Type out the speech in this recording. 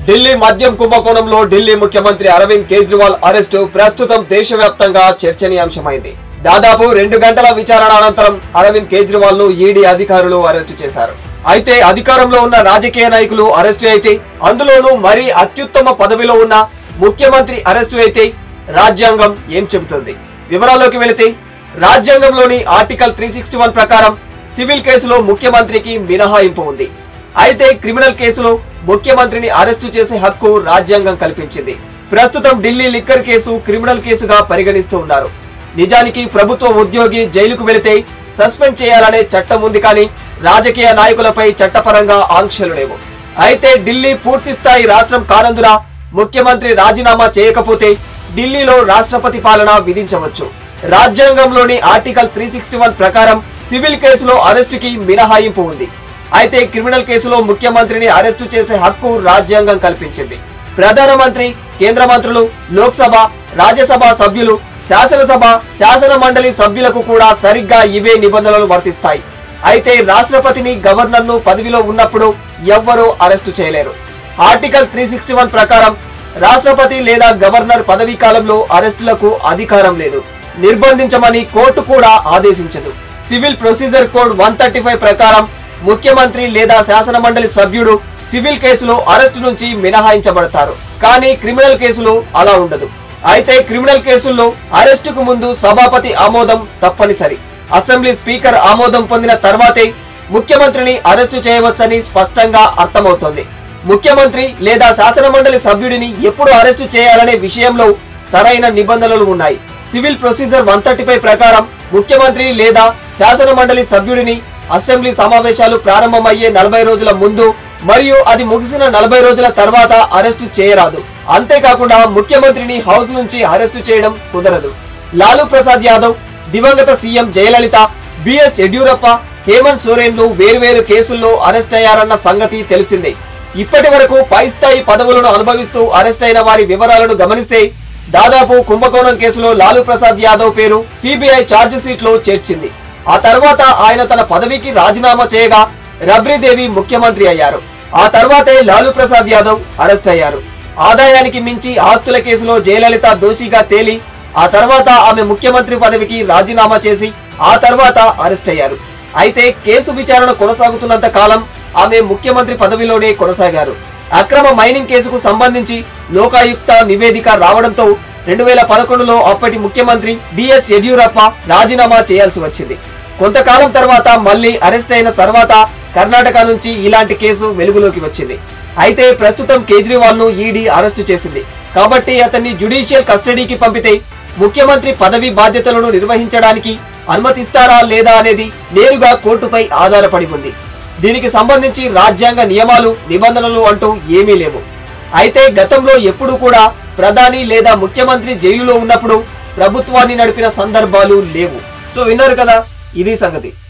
ఢిల్లీ మద్యం కుంభకోణంలో ఢిల్లీ ముఖ్యమంత్రి అరవింద్ కేజ్రీవాల్ అరెస్టు ప్రస్తుతం దేశవ్యాప్తంగా చర్చనీయాంశమైంది. దాదాపు 2 గంటల విచారణ అనంతరం అరవింద్ కేజ్రీవాల్ ను ఈడీ అధికారులు అరెస్టు చేశారు. అయితే అధికారంలో ఉన్న రాజకీయ నాయకులు అరెస్టు అయితే, అందులోనూ మరీ అత్యుత్తమ పదవిలో ఉన్న ముఖ్యమంత్రి అరెస్టు అయితే రాజ్యాంగం ఏం చెబుతుంది? వివరాల్లోకి వెళితే, రాజ్యాంగంలోని ఆర్టికల్ 361 ప్రకారం సివిల్ కేసులో ముఖ్యమంత్రికి మినహాయింపు ఉంది. అయితే క్రిమినల్ కేసులో ముఖ్యమంత్రిని అరెస్టు చేసే హక్కు రాజ్యాంగం కల్పించింది. ప్రస్తుతం ఢిల్లీ లిక్కర్ కేసు క్రిమినల్ కేసుగా పరిగణిస్తూ ఉన్నారు. నిజానికి ప్రభుత్వ ఉద్యోగి జైలుకు వెళితే సస్పెండ్ చేయాలనే చట్టం ఉంది, కానీ రాజకీయ నాయకులపై చట్టపరంగా ఆంక్షలు లేవు. అయితే ఢిల్లీ పూర్తి స్థాయి రాష్ట్రం కానందున ముఖ్యమంత్రి రాజీనామా చేయకపోతే ఢిల్లీలో రాష్ట్రపతి పాలన విధించవచ్చు. రాజ్యాంగంలోని ఆర్టికల్ 361 ప్రకారం సివిల్ కేసులో అరెస్టుకి మినహాయింపు ఉంది. అయితే క్రిమినల్ కేసులో ముఖ్యమంత్రిని అరెస్టు చేసే హక్కు రాజ్యాంగం కల్పించింది. ప్రధానమంత్రి, కేంద్ర మంత్రులు, లోక్సభ, రాజ్యసభ సభ్యులు, శాసనసభ, శాసన మండలి సభ్యులకు కూడా సరిగ్గా ఇవే నిబంధనలు వర్తిస్తాయి. అయితే రాష్ట్రపతిని, గవర్నర్ను పదవిలో ఉన్నప్పుడు ఎవ్వరూ అరెస్టు చేయలేరు. ఆర్టికల్ 361 ప్రకారం రాష్ట్రపతి లేదా గవర్నర్ పదవీ కాలంలో అరెస్టులకు అధికారం లేదు. నిర్బంధించమని కోర్టు కూడా ఆదేశించదు. సివిల్ ప్రొసీజర్ కోడ్ 135 ప్రకారం ముఖ్యమంత్రి లేదా శాసన మండలి సభ్యుడు సివిల్ కేసులో అరెస్టు నుంచి మినహాయించబడతారు. కానీ క్రిమినల్ కేసులో అలా ఉండదు. అయితే క్రిమినల్ కేసుల్లో అరెస్టుకు ముందు సభాపతి ఆమోదం తప్పనిసరి. అసెంబ్లీ స్పీకర్ ఆమోదం పొందిన తర్వాతే ముఖ్యమంత్రిని అరెస్టు చేయవచ్చని స్పష్టంగా అర్థమవుతోంది. ముఖ్యమంత్రి లేదా శాసన మండలి సభ్యుడిని ఎప్పుడు అరెస్టు చేయాలనే విషయంలో సరైన నిబంధనలు ఉన్నాయి. సివిల్ ప్రొసీజర్ 135 ప్రకారం ముఖ్యమంత్రి లేదా శాసన మండలి సభ్యుడిని అసెంబ్లీ సమావేశాలు ప్రారంభమయ్యే 40 రోజుల ముందు మరియు అది ముగిసిన 40 రోజుల తర్వాత అరెస్టు చేయరాదు. అంతేకాకుండా ముఖ్యమంత్రిని హౌస్ నుంచి అరెస్టు చేయడం కుదరదు. లాలూ ప్రసాద్ యాదవ్, దివంగత సీఎం జయలలిత, బిఎస్ యడ్యూరప్ప, హేమంత్ సోరెన్లు వేర్వేరు కేసుల్లో అరెస్ట్ అయ్యారన్న సంగతి తెలిసిందే. ఇప్పటి వరకు పై స్థాయి పదవులను అనుభవిస్తూ అరెస్ట్ అయిన వారి వివరాలను గమనిస్తే దాదాపు కుంభకోణం కేసులో లాలూ ప్రసాద్ యాదవ్ పేరు సిబిఐ ఛార్జ్ షీట్ లో చేర్చింది. ఆ తర్వాత ఆయన తన పదవికి రాజీనామా చేయగా రబ్రీదేవి ముఖ్యమంత్రి అయ్యారు. ఆ తర్వాతే లాలూ ప్రసాద్ యాదవ్ అరెస్ట్ అయ్యారు. ఆదాయానికి మించి ఆస్తుల కేసులో జయలలిత దోషిగా తేలి ఆ తర్వాత ఆమె ముఖ్యమంత్రి పదవికి రాజీనామా చేసి ఆ తర్వాత అరెస్ట్ అయ్యారు. అయితే కేసు విచారణ కొనసాగుతున్నంత కాలం ఆమె ముఖ్యమంత్రి పదవిలోనే కొనసాగారు. అక్రమ మైనింగ్ కేసుకు సంబంధించి లోకాయుక్త నివేదిక రావడంతో 2011లో అప్పటి ముఖ్యమంత్రి బిఎస్ యడ్యూరప్ప రాజీనామా చేయాల్సి వచ్చింది. కొంతకాలం తర్వాత మళ్లీ అరెస్ట్ అయిన తర్వాత కర్ణాటక నుంచి ఇలాంటి కేసు వెలుగులోకి వచ్చింది. అయితే ప్రస్తుతం కేజ్రీవాల్ ను ఈడీ అరెస్టు చేసింది. కాబట్టి అతన్ని జ్యుడిషియల్ కస్టడీకి పంపితే ముఖ్యమంత్రి పదవి బాధ్యతలను నిర్వహించడానికి అనుమతిస్తారా లేదా అనేది నేరుగా కోర్టుపై ఆధారపడి ఉంది. దీనికి సంబంధించి రాజ్యాంగ నియమాలు, నిబంధనలు అంటూ ఏమీ లేవు. అయితే గతంలో ఎప్పుడూ కూడా ప్రధాని లేదా ముఖ్యమంత్రి జైలులో ఉన్నప్పుడు ప్రభుత్వాన్ని నడిపిన సందర్భాలు లేవు. సో విన్నారు కదా, ఇది సంగతి.